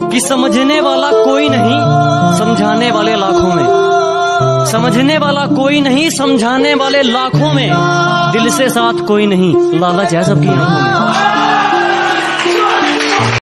कि समझने वाला कोई नहीं, समझाने वाले लाखों में। समझने वाला कोई नहीं, समझाने वाले लाखों में। दिल से साथ कोई नहीं, लालच है सबकी आंखों में।